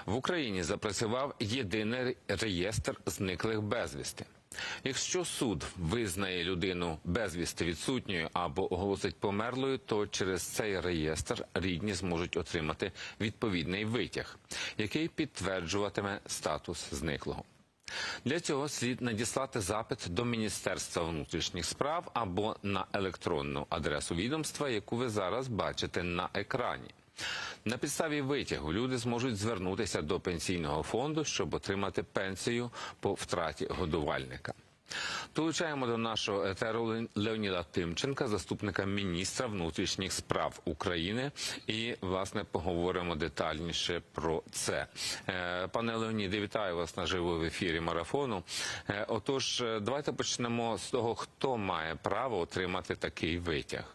В Україні запрацював єдиний реєстр зниклих безвісти. Якщо суд визнає людину безвісти відсутньою або оголосить померлою, то через цей реєстр рідні зможуть отримати відповідний витяг, який підтверджуватиме статус зниклого. Для цього слід надіслати запит до Міністерства внутрішніх справ або на електронну адресу відомства, яку ви зараз бачите на екрані. На підставі витягу люди зможуть звернутися до пенсійного фонду, щоб отримати пенсію по втраті годувальника. Долучаємо до нашого етеру Леоніда Тимченка, заступника міністра внутрішніх справ України, і, власне, поговоримо детальніше про це. Пане Леоніде, вітаю вас наживо в ефірі марафону. Отож, давайте почнемо з того, хто має право отримати такий витяг.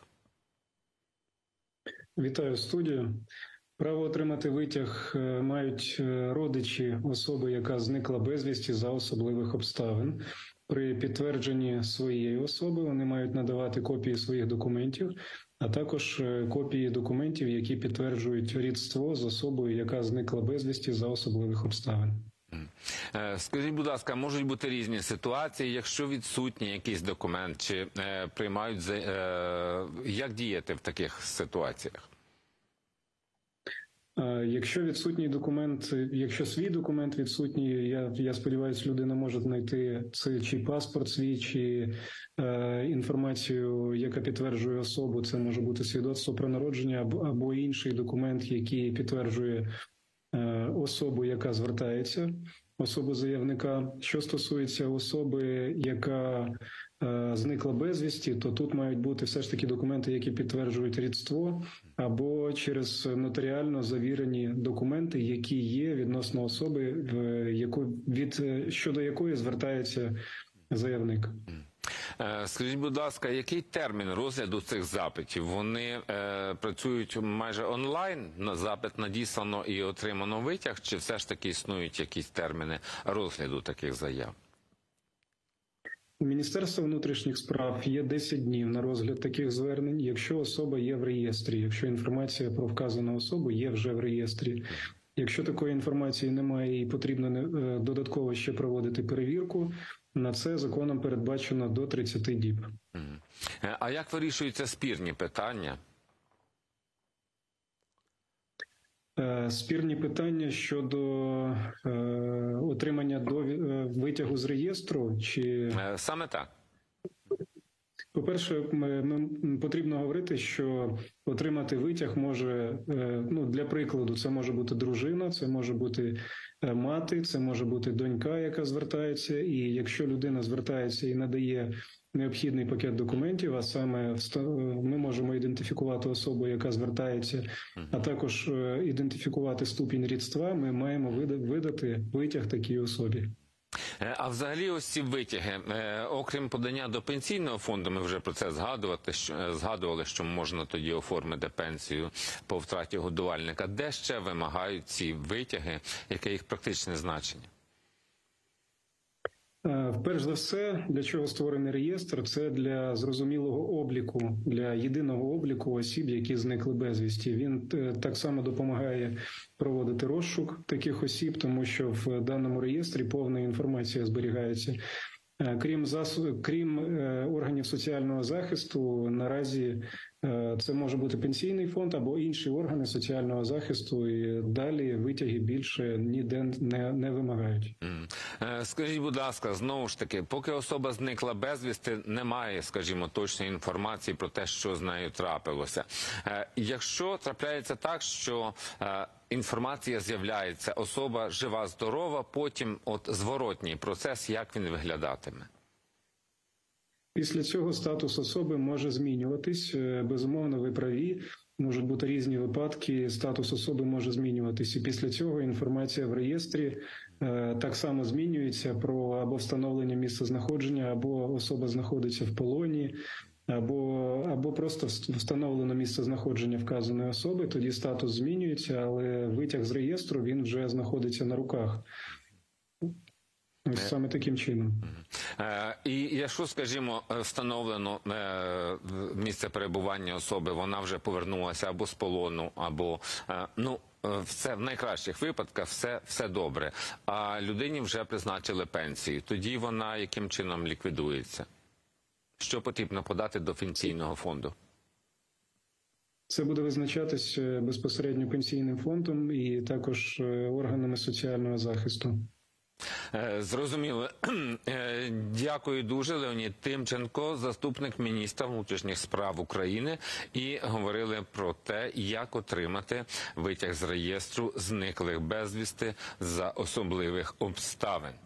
Вітаю студію. Право отримати витяг мають родичі особи, яка зникла безвісті за особливих обставин. При підтвердженні своєї особи вони мають надавати копії своїх документів, а також копії документів, які підтверджують рідство з особою, яка зникла безвісті за особливих обставин. Скажіть, будь ласка, можуть бути різні ситуації, якщо відсутній якийсь документ, чи приймають, як діяти в таких ситуаціях? Якщо відсутній документ, якщо свій документ відсутній, я сподіваюся, людина може знайти це чи паспорт свій, чи інформацію, яка підтверджує особу, це може бути свідоцтво про народження або інший документ, який підтверджує особу, яка звертається, особу заявника. Що стосується особи, яка зникла безвісті, то тут мають бути все ж таки документи, які підтверджують рідство, або через нотаріально завірені документи, які є відносно особи, щодо якої звертається заявник. Скажіть, будь ласка, який термін розгляду цих запитів? Вони працюють майже онлайн, на запит надіслано і отримано витяг, чи все ж таки існують якісь терміни розгляду таких заяв? У Міністерства внутрішніх справ є 10 днів на розгляд таких звернень, якщо особа є в реєстрі, якщо інформація про вказану особу є вже в реєстрі. Якщо такої інформації немає і потрібно додатково ще проводити перевірку, на це законом передбачено до 30 діб. А як вирішуються спірні питання? Спірні питання щодо отримання витягу з реєстру? Чи... Саме так. По-перше, потрібно говорити, що отримати витяг може, для прикладу, це може бути дружина, це може бути мати, це може бути донька, яка звертається. І якщо людина звертається і надає необхідний пакет документів, а саме ми можемо ідентифікувати особу, яка звертається, а також ідентифікувати ступінь рідства, ми маємо видати витяг такій особі. А взагалі ось ці витяги, окрім подання до пенсійного фонду, ми вже про це згадували, що можна тоді оформити пенсію по втраті годувальника. Де ще вимагають ці витяги, яке їх практичне значення? Перш за все, для чого створений реєстр, це для зрозумілого обліку, для єдиного обліку осіб, які зникли безвісті. Він так само допомагає проводити розшук таких осіб, тому що в даному реєстрі повна інформація зберігається. Крім органів соціального захисту, наразі це може бути пенсійний фонд або інші органи соціального захисту, і далі витяги більше ніде не вимагають. Скажіть, будь ласка, знову ж таки, поки особа зникла безвісти, немає, скажімо, точної інформації про те, що з нею трапилося. Якщо трапляється так, що інформація з'являється, особа жива-здорова, потім зворотній процес, як він виглядатиме? Після цього статус особи може змінюватись. Безумовно, ви праві. Можуть бути різні випадки, статус особи може змінюватись. І після цього інформація в реєстрі так само змінюється про або встановлення місця знаходження, або особа знаходиться в полоні, або просто встановлено місце знаходження вказаної особи, тоді статус змінюється, але витяг з реєстру, він вже знаходиться на руках. Ось саме таким чином. І якщо, скажімо, встановлено місце перебування особи, вона вже повернулася або з полону, або, все в найкращих випадках, все добре. А людині вже призначили пенсію. Тоді вона яким чином ліквідується? Що потрібно подати до пенсійного фонду? Це буде визначатись безпосередньо пенсійним фондом і також органами соціального захисту. Зрозуміло. Дякую дуже. Леонід Тимченко, заступник міністра внутрішніх справ України. І говорили про те, як отримати витяг з реєстру зниклих безвісти за особливих обставин.